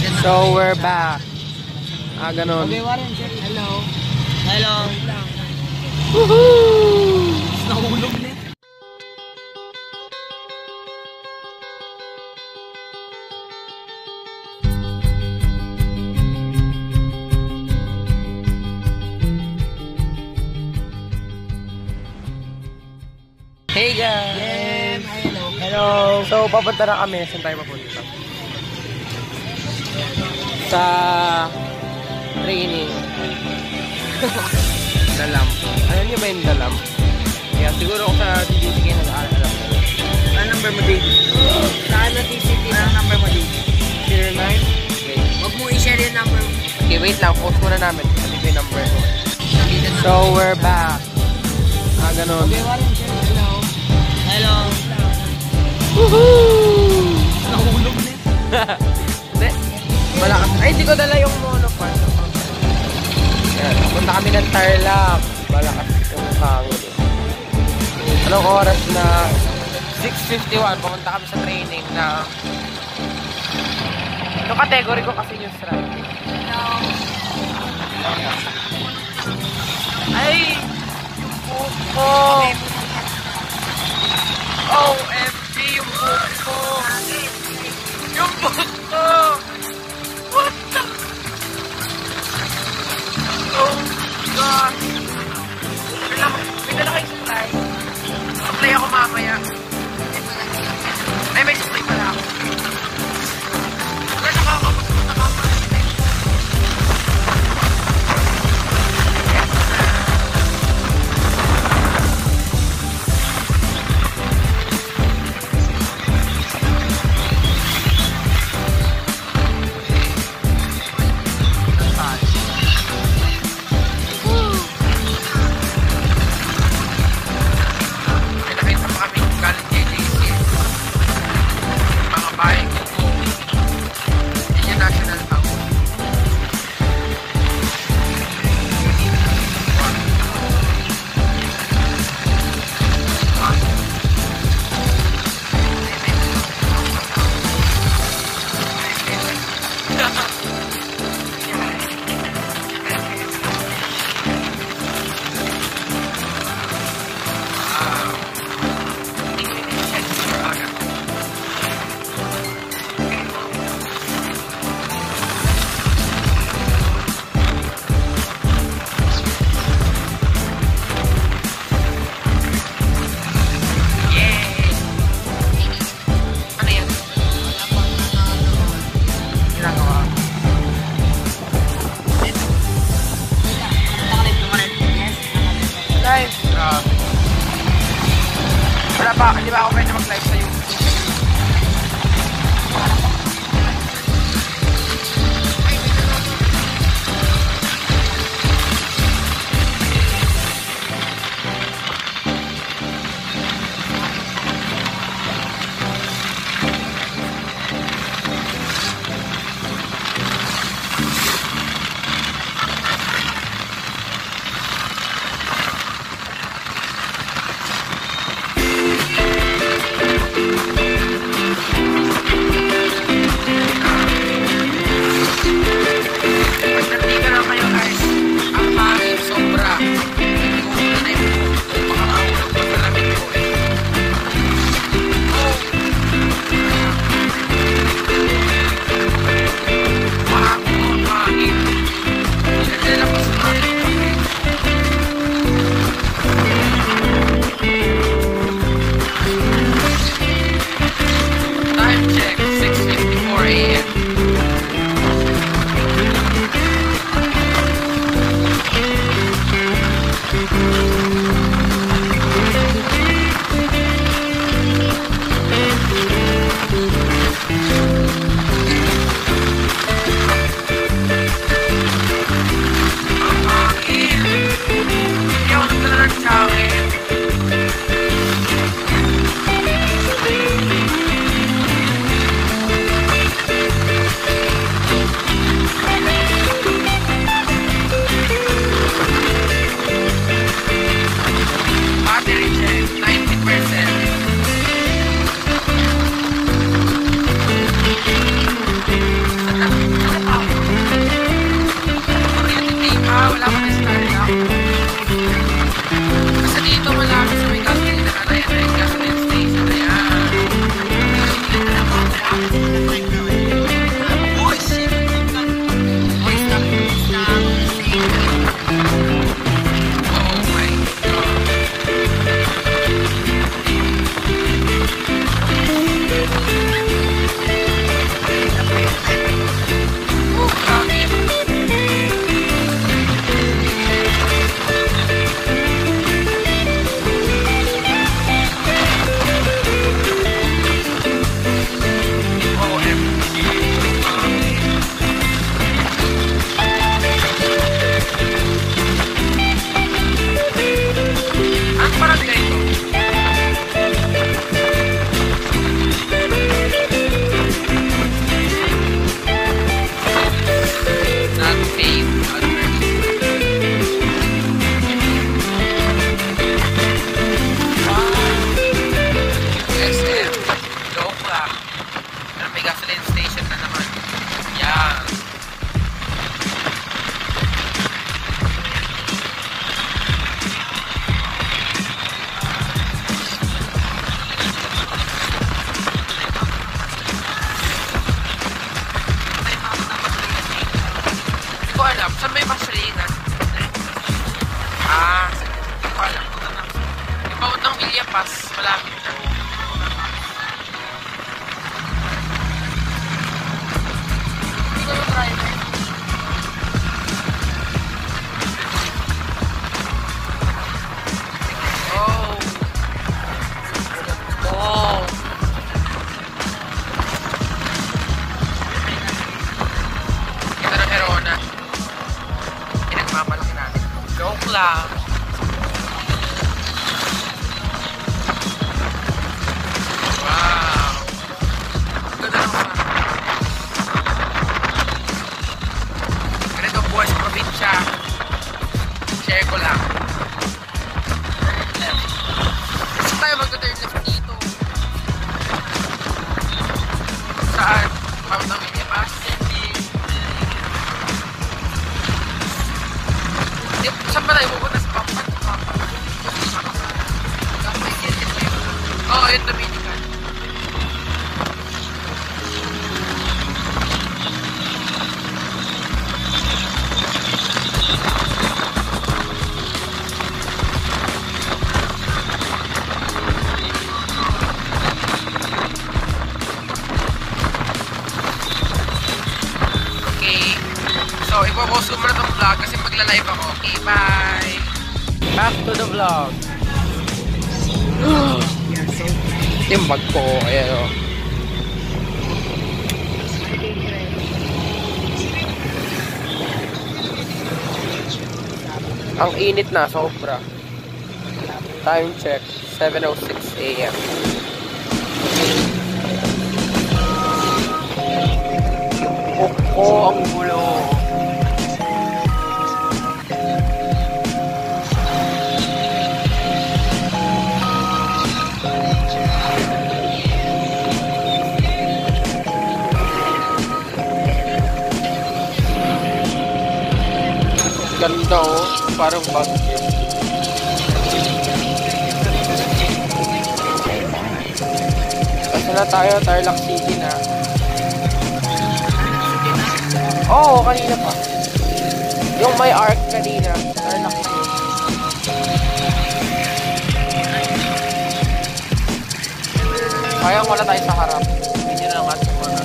So we're back. Ganon. Okay, Warren, hello. Hello. Woohoo! Nahulog na. Hey guys! Hello. Hello! So papunta na kami. Saan tayo papunta? Sa training. Dalam. Alam niyo ba yung dalam? Yeah, siguro kung sa TCT kayo nag-aaral. Ano number mo, David? Saan na TCT? Ano number mo, David? 09? Wait. Huwag mo i-share yung number mo. Okay, wait lang. Post muna namin. Sabi ko yung number ko. So, we're back. Ganon. Okay, Warren, hello. Hello. Woohoo! Nahulog na. Hindi. Malakas. Ay, hindi ko dala yung monopod. Yan. Punta kami ng Tarlac. Malakas yung hangin. Anong oras na? 6:51. Pumunta kami sa training na... Yung category ko kasi yung strike. Ay! Yung buhok ko! OMG! Yung buhok ko! Yung buhok ko! What the... Oh God! May dala kayo supply. Supply ako mamaya. Ay, may supply pala ako. Wala nakakapos. Live? Wala pa, hindi ba ako pwede mag-live sa YouTube? Saan may masalingan? Ah, wala. Ibaut ng Villa Paz, malapit na. Hindi ko yung driver. Oh. Wow. Ito na Herona. Pinagmamalaki natin. Joke lang. Wow. Ganda ng mga. Ganito ang buhay sa probinsya. Share ko lang. Gusto tayo mag-turn left dito. Saan? Pagod ng Villa Paz? Saan ba tayo pupunta sa Pampan? Oo, yun Dominican. Okay. So, ipopost ko muna itong vlog kasi magla-live ako. Okay, bye! Back to the vlog. Yung bag ko, ayan o. Ang init na, sobra. Time check, 7:06 AM. Ang gulo. Ganda oh, parang bagyo. Kasi na tayo, Tarlac City na. Oo, kanina pa. Yung may arc kanina, Tarlac City. Kaya wala tayo sa harap. Hindi na lang ating mga.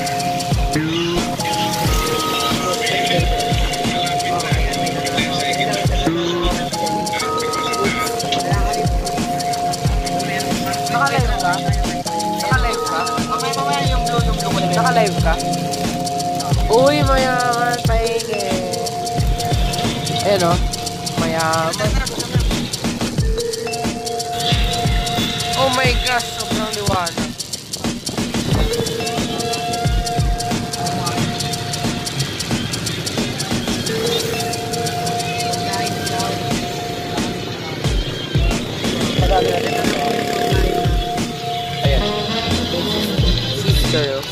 Naka-live ka? Naka-live ka? Mamaya yung blue ko na. Naka-live ka? Uy, mayaman, pahingi. Ayan o. Mayaman. Oh my gosh, sobrang liwanag. Ayan. Sister.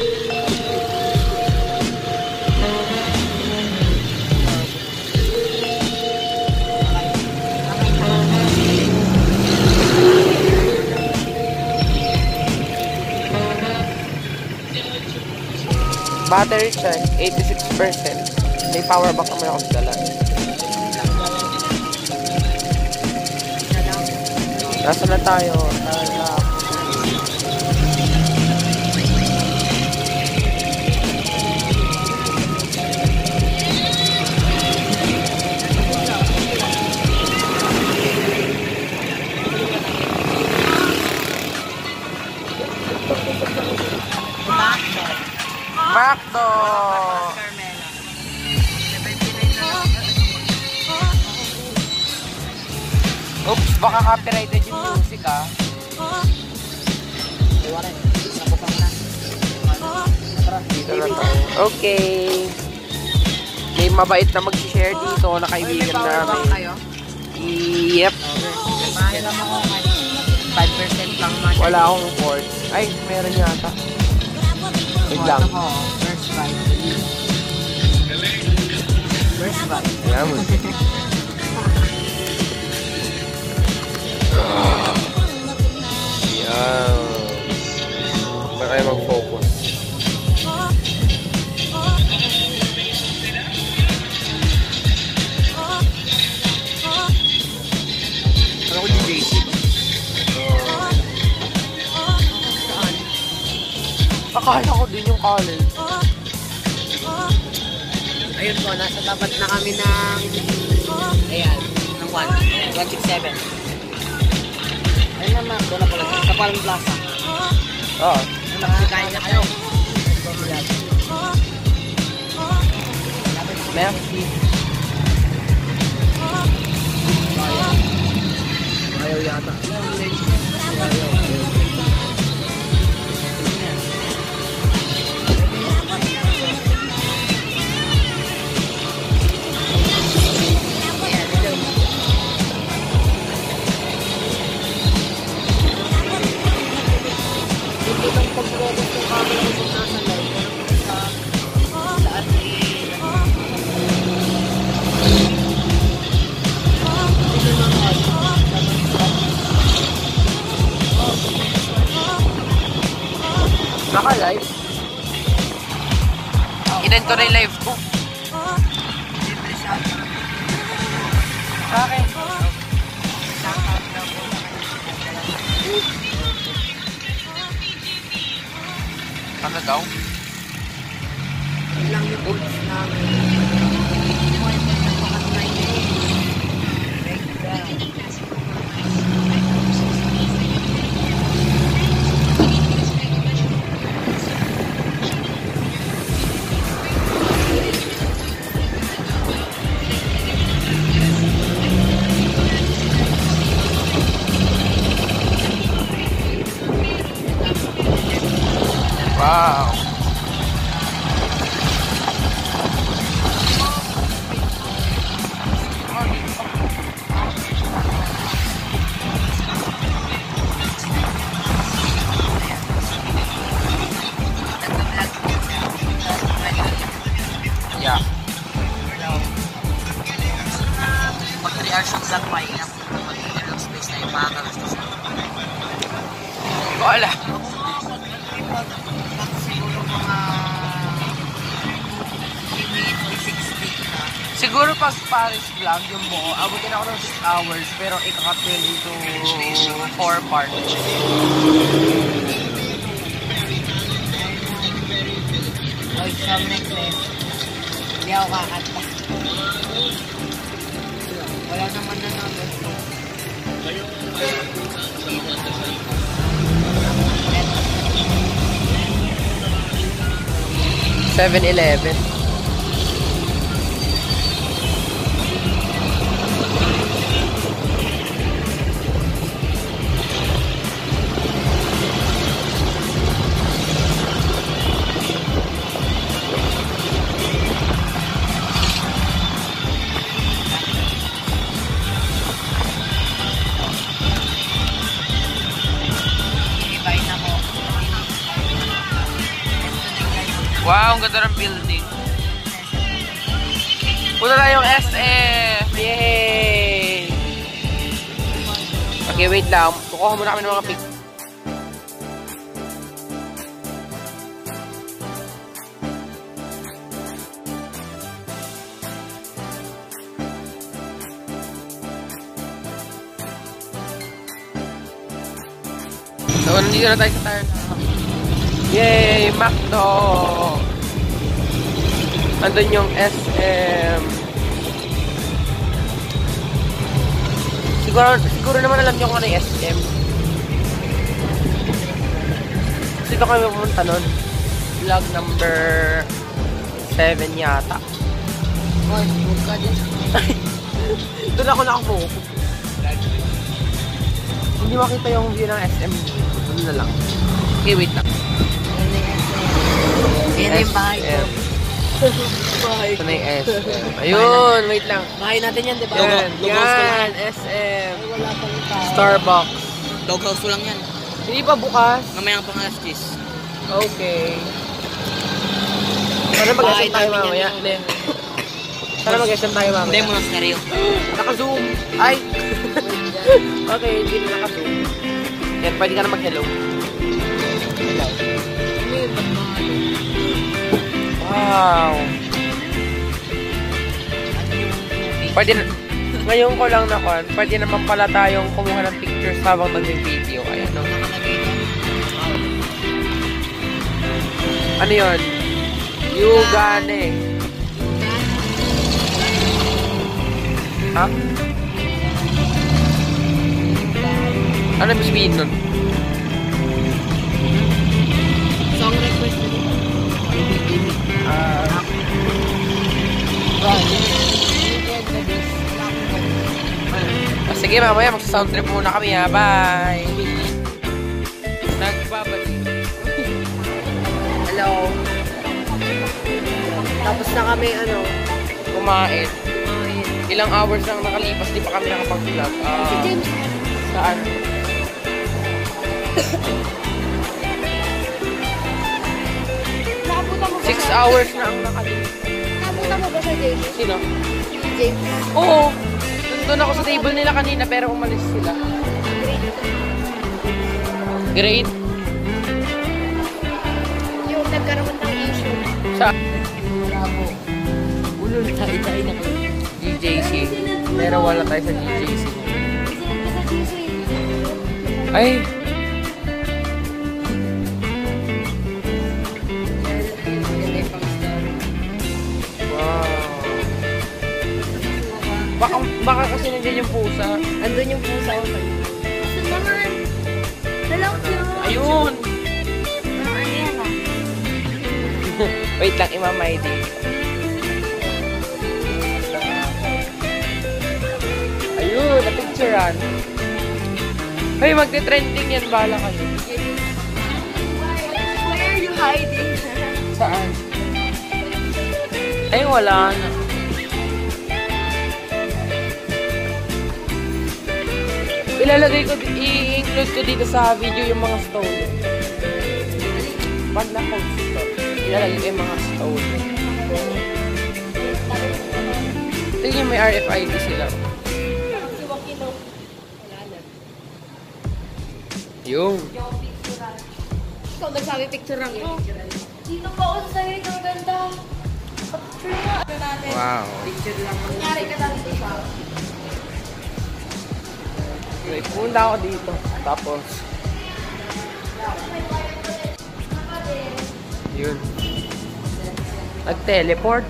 Battery check, 86%. May power bank naman ako dala. Nasa na tayo? Tarlac. Macdo! Oops, baka copyrighted yung music ah. Dito na tayo. Okay. May mabait na mag-share dito na kaibigan namin. Yep. 5% lang man. Wala akong port. Ay, meron yata. Wait lang. First bite. First bite. Yan mo. Yan. Ba kayo mag-focus? Akala ko din yung college. Ayun po, nasa tapat na kami ng... Ayan, ng 167. Ayun naman, doon na pala. Sa Palm Plaza. Oo. Nakakain na kayo. Merci. Ayaw yata. Itong pag-product ng camera kung nasa live, sa lahat Naka-live? Inan ko na yung live ko. Okay. Ano daw? lang yung ulit namin. Wow. Yeah. Pag 3 hours yung vlog, mainap. Mag-inap ng space na yung mga kalastos. Wala. Siguro mga 60 na. Siguro pag Paris vlog yung buo, abutin ako ng 6 hours pero ikakat yun into 4 parts. O, isang necklace. Hindi ako kakanta. Wala naman na namin. 7-Eleven. Ibahin ako. Wow, ang ganda ng building. Punta na yung SM! Yay! Okay, wait lang. Kukuha muna kami ng mga pic. So, nandito na tayo sa tire. Yay! McDo! Andun yung SM. Siguro naman alam nyo kung ano yung SM. Kasi ito kami pumunta nun. Vlog number 7 yata. Boy, huwag ka din. Doon ako nakapo. Hindi makita yung view ng SM. Doon na lang. Okay, wait lang. Yan yung bahay ko. Bahay Ito na yung SM. Ayun, wait lang. Bahay natin yan, di ba? Yan, Doghouse ko lang yan, yan. SM. Ay, wala pang tao. Starbucks. Doghouse ko lang yan. Hindi pa bukas. Mamayang pang alas 10. Okay. Sana mag-SM tayo mamaya. Hindi. Sana mag-SM tayo mamaya. Hindi mo na stereo. Naka-zoom. Ay! Okay, hindi na naka-zoom. Yan, pwede ka na mag-hello. Hello. Ano yun? Ba't mga ano? Wow! Pwede na, ngayon ko lang nakon, pwede naman pala tayong kumuha ng pictures habang nag-video. Ayan, no? Nakalagay doon. Ano yun? Yugane. Ha? Ano ibig sabihin nun? Song request na dito. Sige, mamaya magsa-sound trip muna kami ha. Bye! Nagbabalik. Hello. Tapos na kami, Kumain. Ilang hours lang nakalipas, di pa kami nakapag-vlog. Si James. Saan? Nakapunta mo ba 6 hours na ang nakalipas. Nakapunta mo ba sa James? Sino? Si James. Oo! Nandun ako sa table nila kanina pero umalis sila. Great. Yung nagkaroon ng issue. Sa Wala po. Ulol tayo na kayo. GJC. Pero wala tayo sa GJC. Ay! Wow. Baka kasi nandiyan yung pusa. Andun yung pusa ko kayo. Naman. Hello, cute. Ayun! Ano yan ah? Wait lang, imamay din. Ayun, na-picturean. Hey, magte-trending yan, bahala kayo. Where are you hiding? Saan? Ay, wala na. Ilalagay ko, i-include ko dito sa video yung mga stone. Pag na-post ko, ilalagay ko yung mga stone. Tingnan may RFID sila. Yung. Ikaw nagsabi picture lang eh. Dito pa ako sa side, ang ganda. Picture nga. Ano natin? Wow. Picture lang. Kunyari ka lang dito. Wait, punta ako dito. Tapos, yun. Nag-teleport.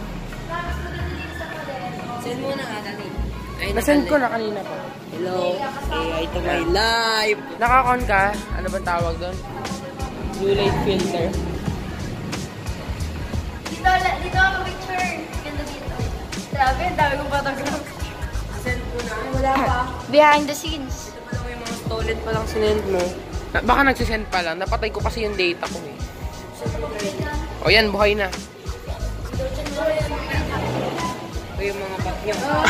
Send mo na nga dali. Nasend ko na kanina pa. Hello. AI to my life. Nakakon ka? Ano bang tawag doon? Blue light filter. Dito ako picture. Ganda dito. Grabe, ang dami kong photograph. Send ko na. Wala pa. Behind the scenes. Ito pa lang yung mga stolen pa lang sinend mo. Baka nagsisend pa lang. Napatay ko kasi yung data ko eh. O yan, buhay na. Ito yung mga bakyo.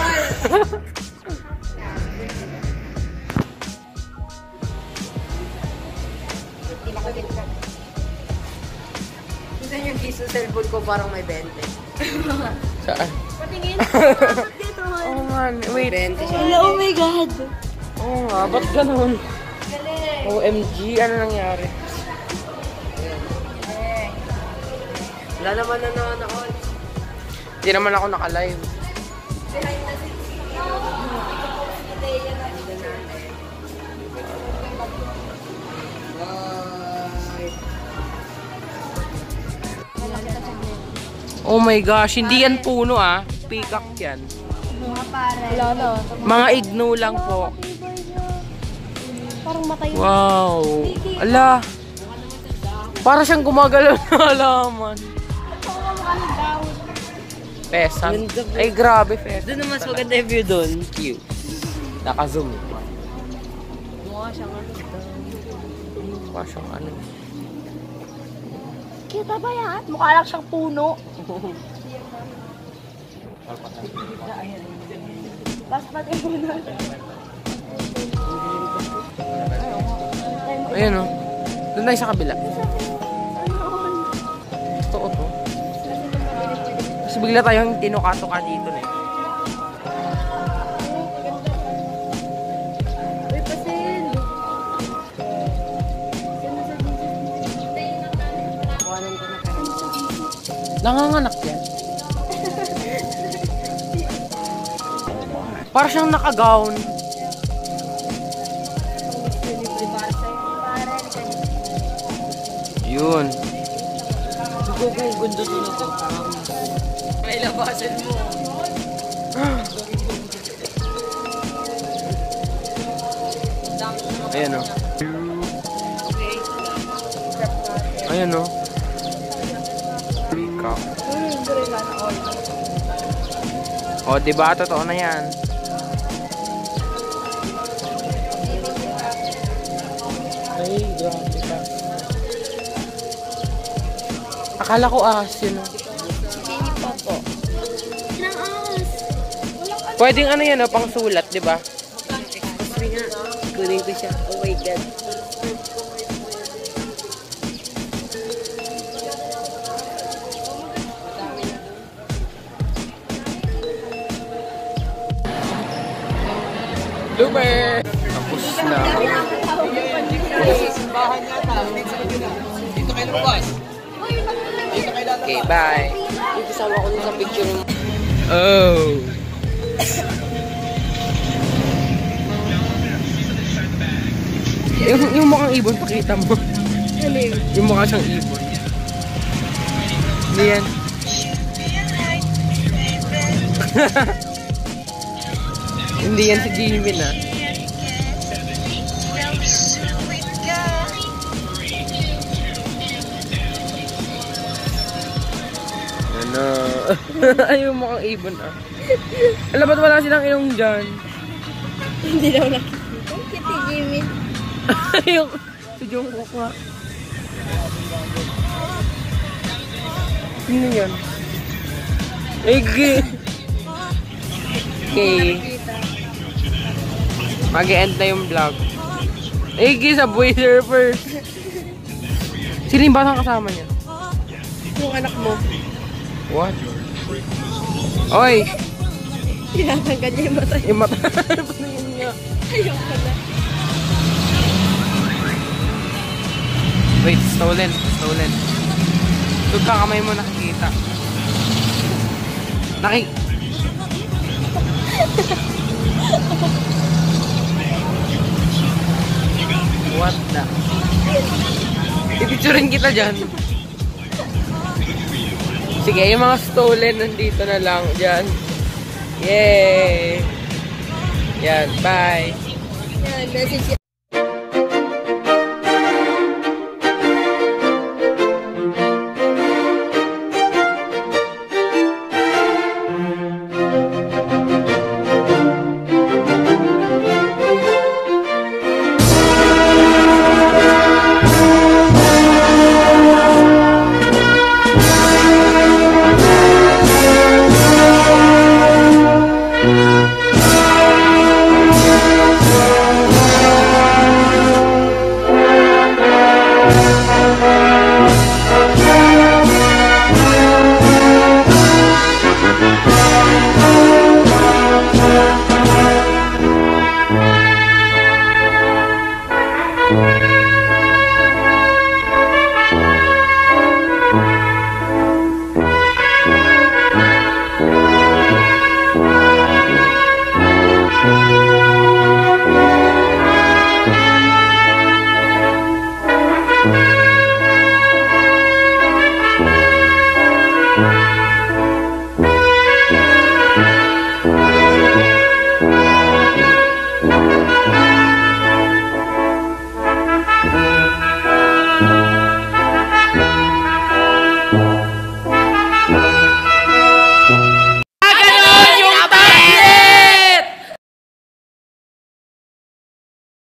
Minsan yung piso cellphone ko parang may 20. Saan? Patingin. Dito. Oo nga. Wait. 20 siya. Hello, oh my God. Oo nga. Ba't ganun? Galing. OMG. Ano nangyari? Wala naman na nanonood. Hindi naman ako naka-live. Behind the scenes. Oh my gosh. Hindi yan puno ah. Peacock yan. Mga pare. Wala na. Mga igno lang po. Parang matay. Wow. Ala. Para siyang gumagalaw na halaman. Pesa. Ganda po. Ay, grabe, pesa. Doon naman mas maganda yung view doon. Cute. Naka-zoom. Mukha siyang Mukha siyang ano. Kita ba yan? Mukha lang siyang puno. Basta pati puno. Ayan o. Doon tayo sa kabila. Totoo to. Kasi bigla tayong tinuka-tuka dito na eh. Uy, pasin. Kuhanan ko na kayo. Nanganganak yan. Para siyang naka-gown. Yun. gundo sunog ko. May labasan mo. Ayan o. Ayan o. Peacock. O, diba? Totoo na yan. Ay, grabe ka. Akala ko yun o. Hindi pa po. Nang ahas. Pwedeng ano yan o, pang sulat, diba? Kasi nga, kunin ko siya. Oh my God. Blooper! Tapos na. Simbahan yata. Dito kayo lumabas. Dito kayo lalabas. Okay, bye. Dito sama ko dun sa picture mo. Oh! Yung mukhang ibon, pakita mo. Yung mukha siyang ibon. Hindi yan. Hindi yan si Jimin ah. Ano? Ay, yung mukhang ibon ah. Alam ba't wala silang ilong dyan? Hindi daw nakikita. Kitty Jimmy. Yung si Jungkook nga. Sino yun? Ege! Okay. Mag-end na yung vlog. Ege sa Boy Surfer. Sino yung batang kasama niya? Yung anak mo. What? Oy! Tinatanggal niya yung mata. Yung mata. Paningin niya. Ayun pala. Wait, stolen. Stolen. Ito kakamay mo nakikita. What the? Ipicturein kita dyan. Sige, yung mga stolen nandito na lang dyan. Yay! Yan, bye! Yan, message Bye!